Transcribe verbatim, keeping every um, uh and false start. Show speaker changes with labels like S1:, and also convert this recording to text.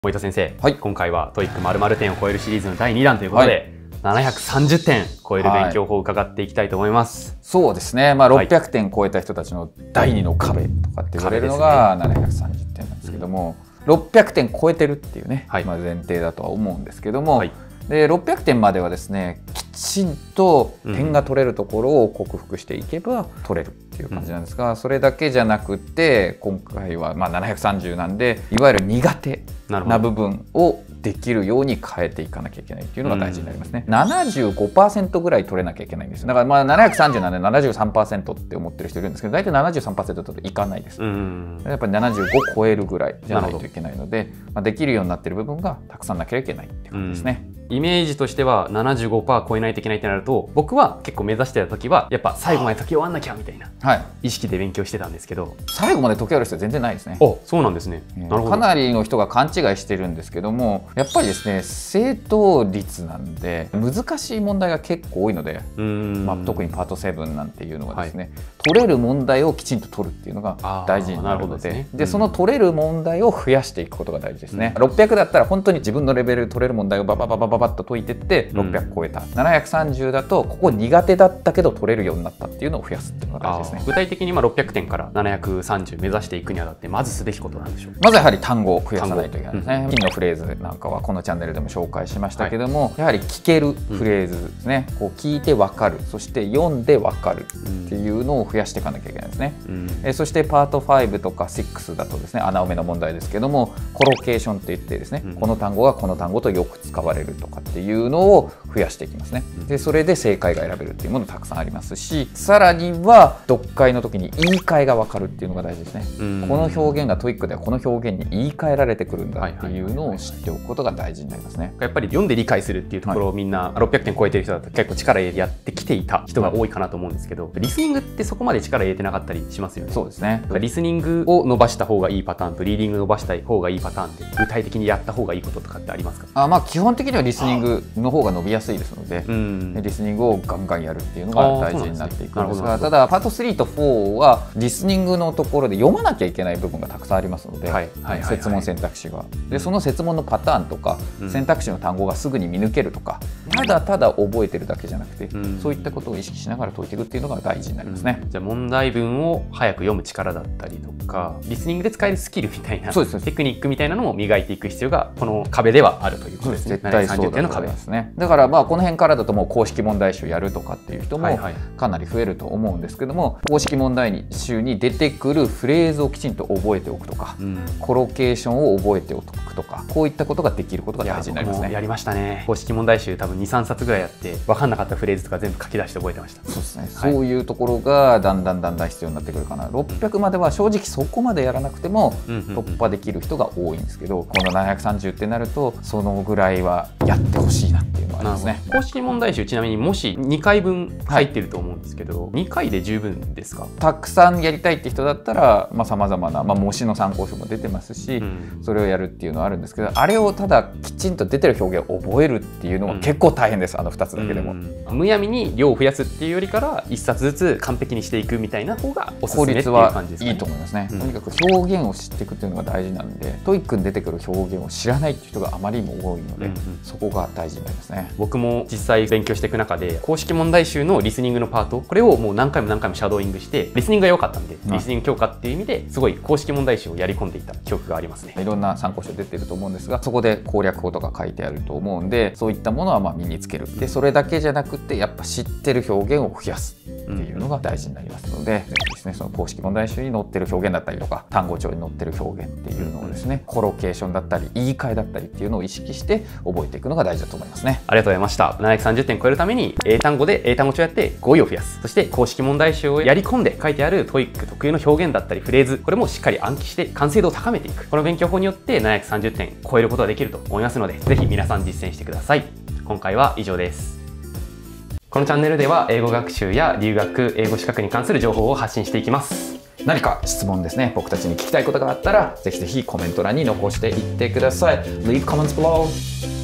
S1: 森田先生、
S2: はい、
S1: 今回は トイック 〇〇点を超えるシリーズのだいにだんということで、はい、ななひゃくさんじゅってん超える勉強法を伺っていきたいと思います。
S2: はい、そうですね、まあ、ろっぴゃくてん超えた人たちのだいにの壁とかって言われるのがななひゃくさんじゅってんなんですけども、うん、ろっぴゃくてん超えてるっていうね、はい、まあ前提だとは思うんですけども、はい、でろっぴゃくてんまではですね、きちんと点が取れるところを克服していけば取れるっていう感じなんですが、うん、それだけじゃなくて今回はまあななひゃくさんじゅうなんで、いわゆる苦手な部分をできるように変えていかなきゃいけないっていうのが大事になりますね。うん、ななじゅうごパーセント ぐらい取れなきゃいけないんですよ。だからまあななひゃくさんじゅうなんで ななじゅうさんパーセント って思ってる人いるんですけど、大体 ななじゅうさんパーセント だといかないです。うん、やっぱりななじゅうご超えるぐらいじゃないといけないので、まあ、できるようになってる部分がたくさんなきゃいけないっていう感じですね。
S1: うん、イメージとしては ななじゅうごパーセント 超えないといけないってなると、僕は結構目指してた時はやっぱ最後まで解き終わんなきゃみたいな意識で勉強してたんですけど、はい、
S2: 最後まで解き終わる人は全然ないですね。
S1: あ、そうなんですね。
S2: えー、なるほど。かなりの人が勘違いしてるんですけども、やっぱりですね、正答率なんで難しい問題が結構多いので、まあ、特にパートセブンなんていうのはですね、はい、取れる問題をきちんと取るっていうのが大事になるので、で、ね、うん、その取れる問題を増やしていくことが大事ですね。うん、ろっぴゃくだったら本当に自分のレベル取れる問題をババババババッと解いていってろっぴゃく超えた、うん、ななひゃくさんじゅうだとここ苦手だったけど取れるようになったっていうのを増やすっていうのが大事ですね。
S1: 具体的にまあろっぴゃくてんからななひゃくさんじゅう目指していくにあたってまずすべきことなんでしょうか。
S2: まずやはり単語を増やさないといけないですね。金、うん、のフレーズなんかはこのチャンネルでも紹介しましたけども、はい、やはり聞けるフレーズですね、うん、こう聞いて分かる、そして読んで分かるっていうのを増やしていかなきゃいけないですね。うん、えそしてパートファイブとかシックスだとですね、穴埋めの問題ですけども、コロケーションって言ってですね、うん、この単語がこの単語とよく使われるとかっていうのを増やしていきますね。でそれで正解が選べるっていうものたくさんありますし、さらには読解の時に言い換えが分かるっていうのが大事ですね。うん、この表現がトイックではこの表現に言い換えられてくるんだっていうのを知っておくことが大事になりますね。
S1: やっぱり読んで理解するっていうところをみんなろっぴゃくてん超えてる人だと結構力入れてやってきていた人が多いかなと思うんですけど、リスニングってそこまで力入れてなかったりしますよね。
S2: そうですね。
S1: リスニングを伸ばした方がいいパターンとリーディング伸ばした方がいいパターンで具体的にやった方がいいこととかってありますか？
S2: あ、まあ基本的にはリスニングの方が伸びやすいですので、うん、リスニングをガンガンやるっていうのが大事になっていくんですが、ただパートスリーとフォーはリスニングのところで読まなきゃいけない部分がたくさんありますので、設問選択肢がで、その設問のパターンとか、うん、選択肢の単語がすぐに見抜けるとか、ただただ覚えてるだけじゃなくて、うん、そういったことを意識しながら解いていくっていうのが大事になりますね。
S1: うん、じゃあ問題文を早く読む力だったりとか、リスニングで使えるスキルみたいなテクニックみたいなのも磨いていく必要がこの壁ではあるということですね。
S2: 絶対そうだと思いますね。だからまあこの辺からだともう公式問題集やるとかっていう人もかなり増えると思うんですけども、公式問題集に出てくるフレーズをきちんと覚えておくとか、うん、コロケーションを覚えておくとか、こういったことができることが大事になりますね。
S1: やりましたね。公式問題集多分にさんさつぐらいやって分かんなかったフレーズとか全部書き出して覚えてました。
S2: そうですね、はい、そういうところがだんだんだんだん必要になってくるかな。ろっぴゃくまでは正直そこまでやらなくても突破できる人が多いんですけど、このななひゃくさんじゅうってなるとそのぐらいはやってほしいなっていうのがありますね。
S1: 公式問題集ちなみにもしにかいぶん入ってると思うんですけど、はい、にかいで十分ですか？
S2: たくさんやりたいって人だったらさまざ、まな、まあ、模試の参考書も出てますし、うん、それをやるっていうのはあるんですけど、あれをただきちんと出てる表現を覚えるっていうのは結構大変です。うん、あのふたつだけでも、
S1: うん、むやみに量を増やすっていうよりからいっさつずつ完璧にしていくみたいな方がおすすめっていう感じですかね。
S2: 効率はいいと思いますね。うん、とにかく表現を知っていくっていうのが大事なんで、トイックに出てくる表現を知らないっていう人があまりにも多いので、うん、うん、そこが大事になりますね。
S1: 僕も実際勉強していく中で公式問題集のリスニングのパート、これをもう何回も何回もシャドーイングしてリスニングが良かったんで、うん、リスニング強化っていう意味ですごい公式問題集をやり込んでいた記憶がありますね。
S2: いろんな参考書出てると思うんですが、そこで攻略法とか書いてあると思うんで、そういったものはまあ身につける。でそれだけじゃなくてやっぱ知ってる表現を増やすっていうのが大事になりますので、ぜひですね、その公式問題集に載ってる表現だったりとか、単語帳に載ってる表現っていうのをですね、コロケーションだったり言い換えだったりっていうのを意識して覚えていくのが大事だと思いますね。
S1: ありがとうございました。ななひゃくさんじゅってん超えるために英単語で英単語帳やって語彙を増やす、そして公式問題集をやり込んで書いてあるトイック特有の表現だったりフレーズ、これもしっかり暗記して完成度を高めていく、この勉強法によってななひゃくさんじゅってん超えることができると思いますので、ぜひ皆さん実践してください。今回は以上です。このチャンネルでは英語学習や留学、英語資格に関する情報を発信していきます。
S2: 何か質問ですね、僕たちに聞きたいことがあったらぜひぜひコメント欄に残していってください。Leave comments below.